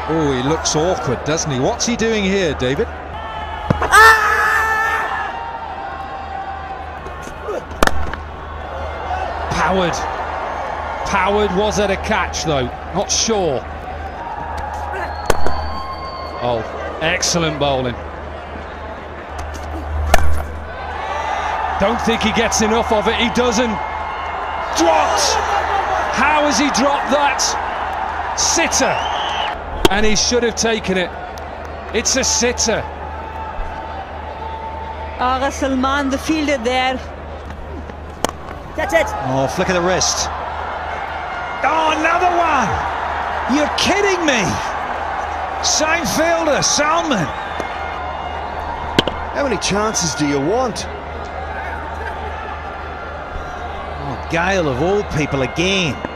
Oh, he looks awkward, doesn't he? What's he doing here, David? Powered was at a catch though, not sure. Oh, excellent bowling. Don't think he gets enough of it, he doesn't. Dropped! How has he dropped that? Sitter! And he should have taken it. It's a sitter. Salman, the fielder there. That's it. Oh, flick of the wrist. Oh, another one! You're kidding me! Same fielder, Salman. How many chances do you want? Oh, Gayle of all people again.